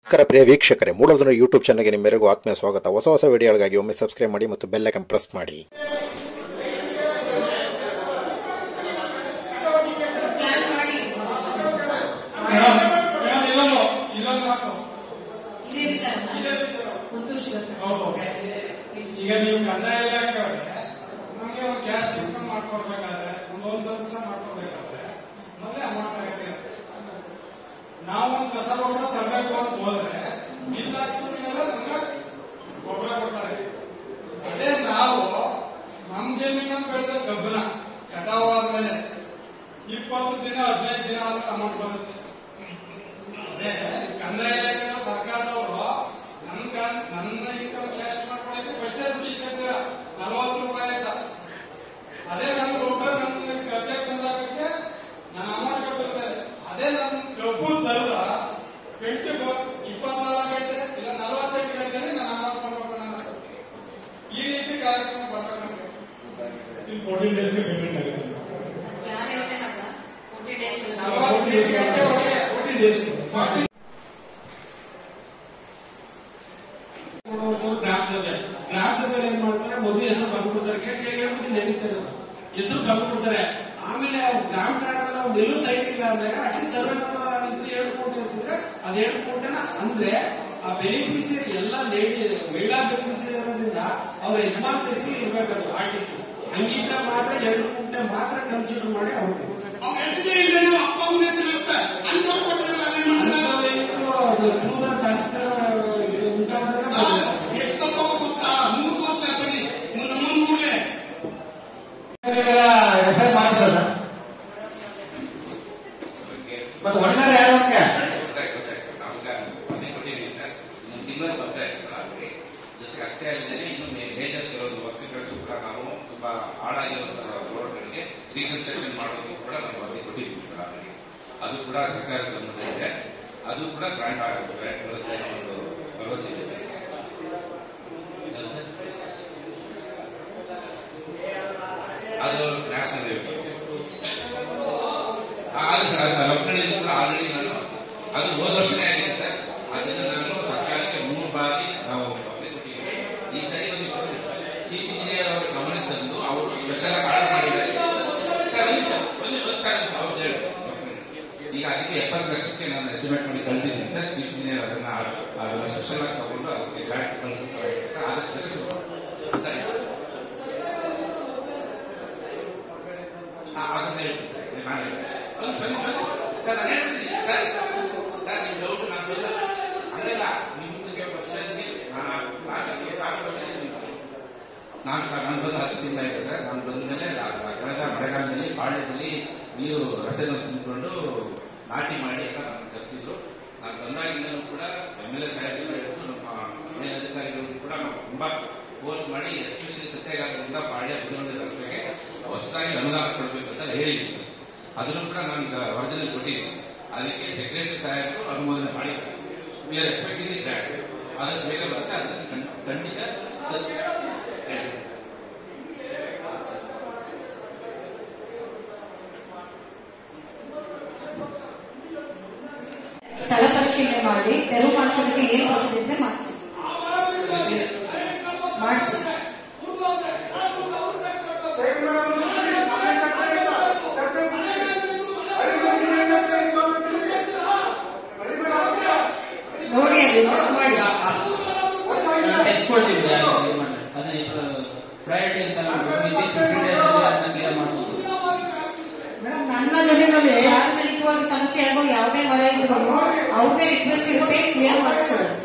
ನಮಸ್ಕಾರ ಪ್ರಿಯ ವೀಕ್ಷಕರೇ, ಮೂಡಲ್ಧನು ಯೂಟ್ಯೂಬ್ ಚಾನಲ್ಗೆ ನಿಮ್ಮೆಲ್ಲರಿಗೂ ಆತ್ಮೀಯ ಸ್ವಾಗತ. ಹೊಸ ವಿಡಿಯೋಗಳಿಗಾಗಿ ಒಮ್ಮೆ ಸಬ್ಸ್ಕ್ರೈಬ್ ಮಾಡಿ ಮತ್ತು ಬೆಲ್ ಐಕಾನ್ ಪ್ರೆಸ್ ಮಾಡಿ. ಈಗ ನೀವು ಕಂದಾಯ ಇಲಾಖೆ ನಮಗೆ ಒಂದು ಕ್ಯಾಶ್ ಇನ್ಕಮ್ ಮಾಡ್ಕೊಡ್ಬೇಕಾದ್ರೆ ಒಂದು ಸರ್ವಿಸ್ ಮಾಡ್ಕೊಡ್ಬೇಕಾದ್ರೆ ಮೊದಲೇ ಅಮೌಂಟ್ ಆಗತ್ತೆ. ನಾವೊಂದು ಕಸ ಗೊಬ್ಬರ ತರಬೇಕು ಅಂತ ಹೋದ್ರೆ ಬಿಲ್ ಹಾಕ್ಸೋದಿಗೆಲ್ಲ ನಮ್ಗೆ ಗೊಬ್ಬರ ಕೊಡ್ತಾರೆ. ಅದೇ ನಾವು ನಮ್ ಜಮೀನ ಬೆಳೆದ ಕಬ್ಬನ ಕಟಾವ್ ಆದ್ಮೇಲೆ 20 ದಿನ 15 ದಿನ ಆದ್ರೆ ಅಮೌಂಟ್ ಬರುತ್ತೆ. ಅದೇ ಕಂದಾಯ ಇಲಾಖೆ ಸರ್ಕಾರದವರು ನನ್ನ ಇನ್ಕಮ್ ಕ್ಯಾಶ್ ಮಾಡ್ಕೊಳಕ್ಕೆ ಫಸ್ಟೇ ದುಡ್ಡು ಇಸ್ಕೊಂತೀರ 40 ರೂಪಾಯಿ ಅಂತ. ಅದೇ ನನ್ನ ಗೊಬ್ಬರ ನನ್ನ ಕಬ್ಬೆ ತಂದಾಗಕ್ಕೆ ನನ್ನ ಅಮೌಂಟ್ ಬರ್ತದೆ. ಅದೇ ನನ್ನ ಕಬ್ಬು ತರದ 24 ಗಂಟೆ ಇಲ್ಲ 48 ಗಂಟೆಯಲ್ಲಿ ನನ್ನ ಅಮೌಂಟ್ ಬರ್ಬೇಕು. ನನ್ನ ಈ ರೀತಿ ಕಾರ್ಯಕ್ರಮ ಬರ್ಬೇಕು. ನಮಗೆ 14 ಡೇಸ್ಗೆ ಪೇಮೆಂಟ್ ಆಗುತ್ತೆ. 14 ಗಂಟೆ ಒಳಗೆ 14 ಡೇಸ್ ಗ್ರಾಮ ಸಭೆ ಏನ್ ಮಾಡ್ತಾರೆ, ಮೊದಲು ಹೆಸರು ಬರ್ಕೊಡ್ತಾರೆ. ಹೇಳ್ಬಿಡ್ತೀನಿ ಹೆಸರು ಬರ್ಕೊಡ್ತಾರೆ. ಆಮೇಲೆ ಗ್ರಾಮ ಕಾಣದಲ್ಲ ಒಂದು ಎಲ್ಲೂ ಸೈಟ್ ಇಲ್ಲ ಅಂದಾಗ ಅಟ್ಲೀಸ್ಟ್ ಸರ್ವೆ ನಂಬರ್ ಇದ್ರೆ 7 ಕೋಟಿ ಇರ್ತದೆ. ಅದ್ 7 ಕೋಟಿನ ಅಂದ್ರೆ ಆ ಬೆನಿಫಿಷಿಯರಿ ಎಲ್ಲ ಮಹಿಳಾ ಬೆನಿಫಿಷಿಯರಿ ಇರೋದ್ರಿಂದ ಅವ್ರ ಯಜಮಾನ್ ಹೆಸರು ಇರ್ಬೇಕದು ಆರ್ಟಿಸಿ. ಹಂಗಿದ್ರೆ ಮಾತ್ರ 2 ಕೋಟಿ ಮಾತ್ರ ಕನ್ಸಿಡರ್ ಮಾಡಿ ಅವ್ರಿಗೆ ಅಪ್ಪ ಅಮ್ಮನ ಹೆಸರು ಇರುತ್ತೆ. ಮತ್ತೆ ಒಳ್ಳೆ ಯಾರು ಜೊತೆಗೆ ಅಷ್ಟೇ ಅಲ್ಲದೆ ಇನ್ನು ಮೇಜರ್ ಕೆಲವೊಂದು ವರ್ಕ್ಗಳು ಕೂಡ ನಾವು ತುಂಬಾ ಹಾಳಾಗಿರುವಂತಹ ರೋಡ್ಗಳಿಗೆ ರೀಕನ್ಸ್ಟ್ರಕ್ಷನ್ ಮಾಡೋದಕ್ಕೆ ಕೂಡ ನಾವು ವರದಿ ಕೊಟ್ಟಿದ್ದೀವಿ ಸರ್. ಅವರಿಗೆ ಅದು ಕೂಡ ಸರ್ಕಾರದ ಗಮನದಲ್ಲಿದೆ. ಅದು ಕೂಡ ಗ್ರಾಂಟ್ ಆಗುತ್ತೆ ಒಂದು ಭರವಸೆ ಇದೆ. ಅದು ನ್ಯಾಷನಲ್ ಲೆವೆಲ್ ಲೋಕಲ್ನಲ್ಲಿ ಕೂಡ ಆಲ್ರೆಡಿ ನಾನು ಅದು ಹೋದ ವರ್ಷನೇ ಆಗಿದೆ ಸರ್. ಅದನ್ನು ನಾನು ಸರ್ಕಾರಕ್ಕೆ 3 ಬಾರಿ ನಾವು ಕೊಟ್ಟಿದ್ದೀವಿ. ಈ ಸರಿ ಒಂದು ಚೀಫ್ ಇಂಜಿನಿಯರ್ ಅವರು ಗಮನ ತಂದು ಅವರು ಸ್ಪೆಷಲ್ ಆಗಿ ಆರ್ಡರ್ ಮಾಡಿದ್ದಾರೆ ಸರ್. ಅವ್ರು ಹೇಳಿ ಈಗ ಅದಕ್ಕೆ 70 ಲಕ್ಷಕ್ಕೆ ನಾನು ಎಸ್ಟಿಮೇಟ್ ಮಾಡಿ ಕಳಿಸಿದ್ದೀನಿ ಸರ್. ಚೀಫ್ ಇಂಜಿನಿಯರ್ ಅದನ್ನ ಸ್ಪೆಷಲ್ ಆಗಿ ತಗೊಂಡು ಅದಕ್ಕೆ ಗ್ರಾಂಟ್ ಕಳಿಸ್ತಾರೆ. ಆದಷ್ಟು ಸರಿ ಅದನ್ನ ಹೇಳ್ತೀನಿ ಸರ್. ನಾನು ಹೇಳ್ತೀನಿ ಸರ್. ಸರ್ ನಿಮ್ ಡೌಟ್ ನಾನು ಹಂಗಲ್ಲ. ನಿಮ್ಗೆ ವರ್ಷಕ್ಕೆ ನಾನು ಬಂದು 10 ತಿಂಗಳ ಆಯ್ತು ಸರ್. ನಾನು ಬಂದ್ಮೇಲೆ ಕಳೆದ ಮಳೆಗಾಲದಲ್ಲಿ ಪಾಳ್ಯದಲ್ಲಿ ನೀರು ರಸೆನ ತುಂಬಿಕೊಂಡು ನಾಟಿ ಮಾಡಿ ಎಲ್ಲ ನಮ್ಗೆ ಕರೆಸಿದ್ರು. ನಾನು ಬಂದಾಗಿಂದಲೂ ಕೂಡ MLA ಸಾಹೇಬರು ಹಿಡಿದು ನಮ್ಮ ಮೇಲಧಿಕಾರಿಗಳು ಕೂಡ ನಾವು ತುಂಬಾ ಫೋರ್ಸ್ ಮಾಡಿ ಎಸ್ಪೆಷಲಿ ಸತ್ಯಾಗ್ರಹದಿಂದ ಪಾಳ್ಯ ಬುಧವಳ್ಳಿ ರಸ್ತೆಗೆ ಹೊಸದಾಗಿ ಅನುದಾನ ಕೊಡಬೇಕಂತ ಹೇಳಿದ್ದೀನಿ. ಅದನ್ನು ಕೂಡ ನಾನು ಈಗ ವರದಿಯಲ್ಲಿ ಕೊಟ್ಟಿದ್ದೀನಿ. ಅದಕ್ಕೆ ಸೆಕ್ರೆಟರಿ ಸಾಹೇಬರು ಅನುಮೋದನೆ ಮಾಡಿದ್ದಾರೆ. We are expecting the grant. ಆದಷ್ಟು ಬೇಗ ಬರುತ್ತೆ. ಅದನ್ನು ಖಂಡಿತ ಸ್ಥಳ ಪರಿಶೀಲನೆ ಮಾಡಿ ತೆರವು ಮಾಡಿಸೋದಕ್ಕೆ ಏನ್ ಪ್ರೊಸೀಜರ್ ಮಾಡಿಸಿ. ನೋಡಿ ಎಕ್ಸ್ಪೋರ್ಟ್ ಇದೆ ಅದನ್ನ ಪ್ರಯಾರಿಟಿ ಅಂತ ನನ್ನ ಜಮೀನಲ್ಲಿ ಸಾರ್ವಜನಿಕವಾಗಿ ಸಮಸ್ಯೆ ಆಗೋ ಯಾವುದೇ ಮರ ಇದ್ರು ಅವ್ರೇ ರಿಕ್ವೆಸ್ಟ್ ಇರುತ್ತೆ ಕ್ಲಿಯರ್ ಮಾಡಿಸ್ಕೊಳ್ಳೋದು.